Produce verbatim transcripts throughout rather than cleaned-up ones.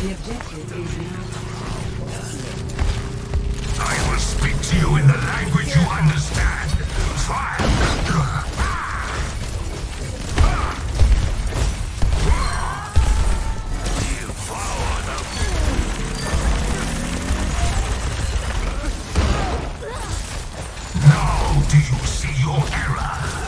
The objective is now. I will speak to you in the language you understand. Fire! Devour them! Now do you see your error?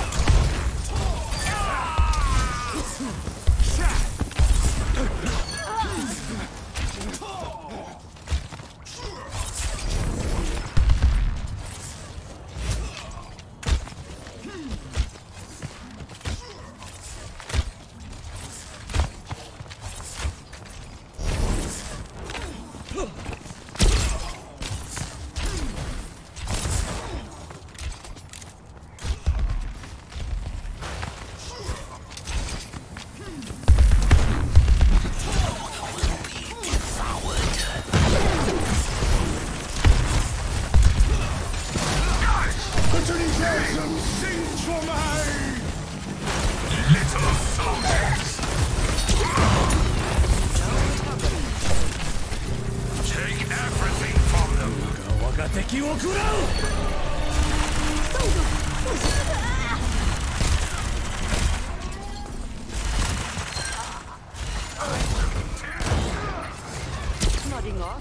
Little soldiers! Take everything from them! 我が敵を食らう Nodding off.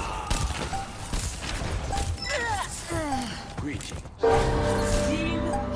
Team